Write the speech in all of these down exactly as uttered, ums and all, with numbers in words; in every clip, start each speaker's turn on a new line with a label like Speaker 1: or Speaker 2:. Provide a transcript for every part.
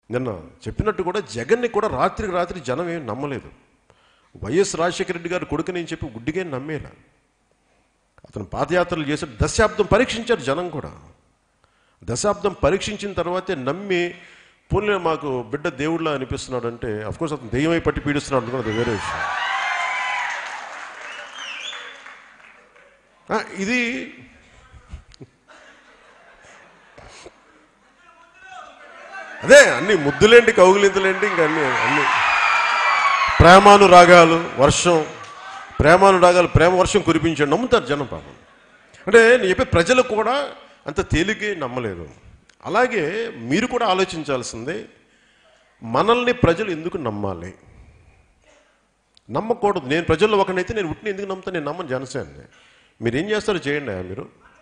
Speaker 1: నిన్న చెప్పినట్టు కూడా జగన్ని కూడా రాత్రికి రాత్రి జనం ఏం నమ్మలేదు. వైఎస్ రాజశేఖర రెడ్డి గారు కొడుకుని అని చెప్పి గుడ్డిగా నమ్మేలా. అతను పాదయాత్రలు చేసి దశాబ్దం పరీక్షించారు జనం కూడా. దశాబ్దం పరీక్షించిన తర్వాతే నమ్మి పోనీ మాకు బిడ్డ దేవుళ్ళ అనిపిస్తున్నాడు అంటే అఫ్కోర్స్ అతను దెయ్యమై పట్టి పీడిస్తున్నాడు అనుకున్నది అది వేరే విషయం. ఇది అదే అన్ని ముద్దులేంటి కౌగులింతలేంటి ఇంకా అన్ని అన్ని ప్రేమానురాగాలు వర్షం ప్రేమానురాగాలు ప్రేమ వర్షం కురిపించాడు నమ్ముతారు జనం పాపం. అంటే నేను చెప్పే ప్రజలు కూడా అంత తేలికే నమ్మలేదు. అలాగే మీరు కూడా ఆలోచించాల్సిందే, మనల్ని ప్రజలు ఎందుకు నమ్మాలి? నమ్మకూడదు. నేను ప్రజల్లో ఒకనైతే నేను ఉట్టిని ఎందుకు నమ్ముతాను? నేను నమ్మను జనసేనని. మీరు ఏం చేస్తారో చేయండి. మీరు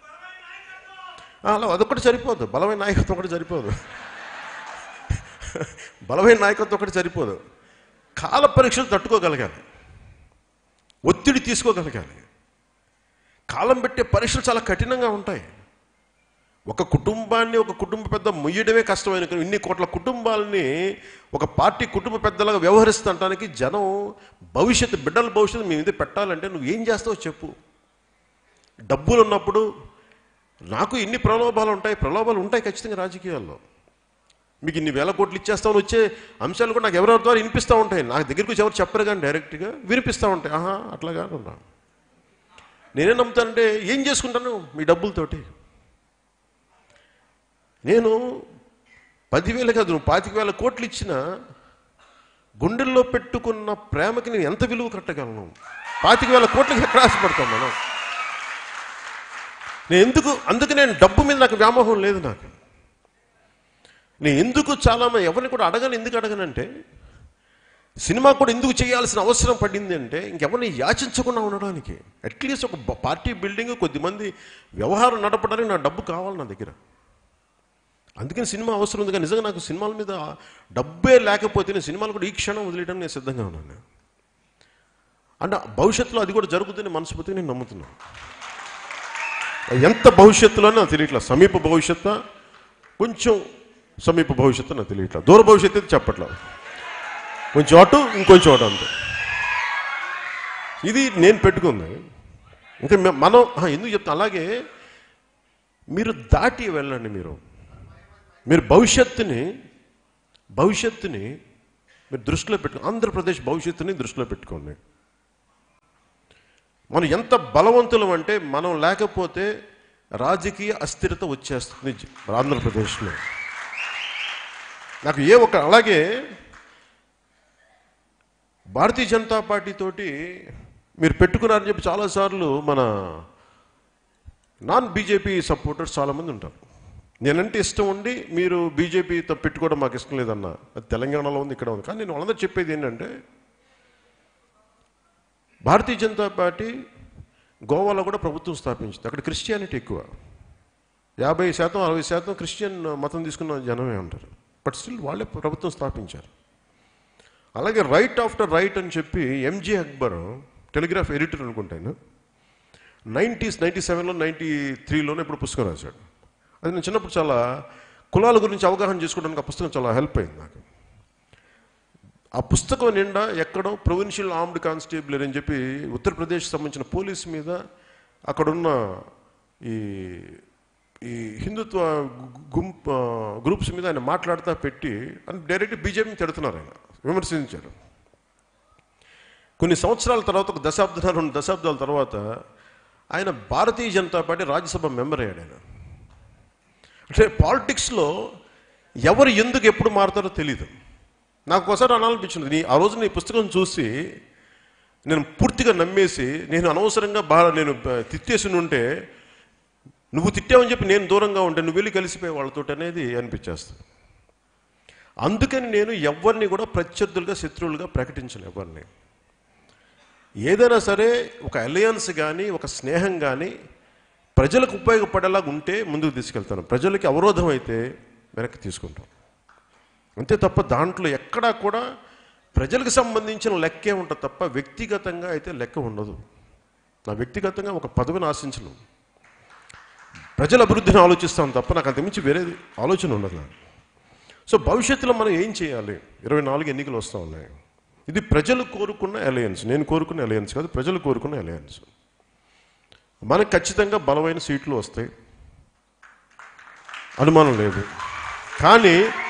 Speaker 1: అలా అదొకటి సరిపోదు, బలమైన నాయకత్వం ఒకటి సరిపోదు. బలమైన నాయకత్వం ఒకటి సరిపోదు. కాల పరీక్షలు తట్టుకోగలగాలి, ఒత్తిడి తీసుకోగలగాలి. కాలం పెట్టే పరీక్షలు చాలా కఠినంగా ఉంటాయి. ఒక కుటుంబాన్ని ఒక కుటుంబ పెద్ద మొయ్యడమే కష్టమైన ఇన్ని కోట్ల కుటుంబాలని ఒక పార్టీ కుటుంబ పెద్దలాగా వ్యవహరిస్తుంటానికి జనం భవిష్యత్తు బిడ్డల భవిష్యత్తు మీ మీద పెట్టాలంటే నువ్వు ఏం చేస్తావో చెప్పు. డబ్బులు ఉన్నప్పుడు నాకు ఇన్ని ప్రలోభాలు ఉంటాయి, ప్రలోభాలు ఉంటాయి ఖచ్చితంగా రాజకీయాల్లో. మీకు ఇన్ని వేల కోట్లు ఇచ్చేస్తామని వచ్చే అంశాలు కూడా నాకు ఎవరెవరి ద్వారా వినిపిస్తూ ఉంటాయి. నాకు దగ్గరికి వచ్చి ఎవరు చెప్పరు కానీ డైరెక్ట్గా వినిపిస్తూ ఉంటాయి. ఆహా అట్లా కాకుండా నేనేం నమ్ముతానంటే ఏం చేసుకుంటాను మీ డబ్బులతోటి? నేను పదివేలు కాదు నువ్వు పాతిక వేల కోట్లు ఇచ్చిన గుండెల్లో పెట్టుకున్న ప్రేమకి నేను ఎంత విలువ కట్టగలను? పాతిక వేల కోట్లకి ఎక్కడ ఆశపడతాం మనం? నేను ఎందుకు అందుకు నేను డబ్బు మీద నాకు వ్యామోహం లేదు. నాకు నేను ఎందుకు చాలా ఎవరిని కూడా అడగను. ఎందుకు అడగనంటే సినిమా కూడా ఎందుకు చేయాల్సిన అవసరం పడింది అంటే ఇంకెవరిని యాచించకుండా ఉండడానికి. అట్లీస్ట్ ఒక పార్టీ బిల్డింగ్ కొద్దిమంది వ్యవహారం నడపడానికి నా డబ్బు కావాలి నా దగ్గర. అందుకని సినిమా అవసరం ఉంది. కానీ నిజంగా నాకు సినిమాల మీద డబ్బే లేకపోతే నేను సినిమాలు కూడా ఈ క్షణం వదిలేయడానికి నేను సిద్ధంగా ఉన్నాను. అంటే భవిష్యత్తులో అది కూడా జరుగుతుందని మనస్ఫూర్తిగా నేను నమ్ముతున్నాను. ఎంత భవిష్యత్తులో నాకు తెలియట్లా. సమీప భవిష్యత్తు, కొంచెం సమీప భవిష్యత్తు నాకు తెలియట్లా. దూర భవిష్యత్తు అయితే చెప్పట్లా. కొంచెం అటు ఇంకొంచెం అటు అంతే. ఇది నేను పెట్టుకుంది. ఇంకా మనం ఎందుకు చెప్తాం అలాగే మీరు దాటి వెళ్ళండి. మీరు మీరు భవిష్యత్తుని భవిష్యత్తుని మీరు దృష్టిలో పెట్టుకోండి. ఆంధ్రప్రదేశ్ భవిష్యత్తుని దృష్టిలో పెట్టుకోండి. మనం ఎంత బలవంతులం అంటే మనం లేకపోతే రాజకీయ అస్థిరత వచ్చేస్తుంది ఆంధ్రప్రదేశ్లో. నాకు ఏ ఒక అలాగే భారతీయ జనతా పార్టీ తోటి మీరు పెట్టుకున్నారని చెప్పి చాలాసార్లు మన నాన్ బీజేపీ సపోర్టర్స్ చాలామంది ఉంటారు. నేనంటే ఇష్టం ఉండి మీరు బీజేపీతో పెట్టుకోవడం మాకు ఇష్టం లేదన్న. అది తెలంగాణలో ఉంది, ఇక్కడ ఉంది. కానీ నేను వాళ్ళందరూ చెప్పేది ఏంటంటే భారతీయ జనతా పార్టీ గోవాలో కూడా ప్రభుత్వం స్థాపించింది. అక్కడ క్రిస్టియానిటీ ఎక్కువ, యాభై శాతం అరవై శాతం క్రిస్టియన్ మతం తీసుకున్న జనమే ఉంటారు. బట్ స్టిల్ వాళ్ళే ప్రభుత్వం స్థాపించారు. అలాగే రైట్ ఆఫ్టర్ రైట్ అని చెప్పి ఎంజే అక్బర్ టెలిగ్రాఫ్ ఎడిటర్ అనుకుంటాను నైంటీస్ నైంటీ సెవెన్లో నైంటీ త్రీలోనే ఇప్పుడు పుస్తకం రాశాడు. అది నేను చిన్నప్పుడు చాలా కులాల గురించి అవగాహన చేసుకోవడానికి ఆ పుస్తకం చాలా హెల్ప్ అయింది నాకు. ఆ పుస్తకం నిండా ఎక్కడో ప్రొవిన్షియల్ ఆర్మ్డ్ కానిస్టేబుల్ అని చెప్పి ఉత్తరప్రదేశ్ సంబంధించిన పోలీసు మీద అక్కడున్న ఈ ఈ హిందుత్వ గుంపు గ్రూప్స్ మీద ఆయన మాట్లాడుతూ పెట్టి అని డైరెక్ట్ బీజేపీని తిడుతున్నారు. ఆయన విమర్శించారు. కొన్ని సంవత్సరాల తర్వాత ఒక దశాబ్దాల రెండు దశాబ్దాల తర్వాత ఆయన భారతీయ జనతా పార్టీ రాజ్యసభ మెంబర్ అయ్యాడు. ఆయన అంటే పాలిటిక్స్లో ఎవరు ఎందుకు ఎప్పుడు మారుతారో తెలీదు. నాకు ఒకసారి అనాలనిపించింది, నీ ఆ రోజు నీ పుస్తకం చూసి నేను పూర్తిగా నమ్మేసి నేను అనవసరంగా బాగా నేను తిట్టేసి ఉంటే నువ్వు తిట్టావని చెప్పి నేను దూరంగా ఉంటే నువ్వు వెళ్ళి కలిసిపోయే వాళ్ళతో అనేది అనిపించేస్తుంది. అందుకని నేను ఎవరిని కూడా ప్రత్యర్థులుగా శత్రువులుగా ప్రకటించను. ఎవరిని ఏదైనా సరే ఒక అలయన్స్ కానీ ఒక స్నేహం కానీ ప్రజలకు ఉపయోగపడేలాగా ఉంటే ముందుకు తీసుకెళ్తాను. ప్రజలకి అవరోధం అయితే వెనక్కి తీసుకుంటాం అంతే తప్ప దాంట్లో ఎక్కడా కూడా ప్రజలకు సంబంధించిన లెక్కే ఉంటుంది తప్ప వ్యక్తిగతంగా అయితే లెక్క ఉండదు. నా వ్యక్తిగతంగా ఒక పదవిని ఆశించను, ప్రజల అభివృద్ధిని ఆలోచిస్తాను తప్ప నాకు అంతకుమించి వేరే ఆలోచన ఉండదు నాకు. సో భవిష్యత్తులో మనం ఏం చేయాలి? ఇరవై నాలుగు ఎన్నికలు వస్తూ ఉన్నాయి. ఇది ప్రజలు కోరుకున్న అలయన్స్, నేను కోరుకున్న అలయన్స్ కాదు, ప్రజలు కోరుకున్న అలయన్స్. మనకు ఖచ్చితంగా బలమైన సీట్లు వస్తాయి, అనుమానం లేదు. కానీ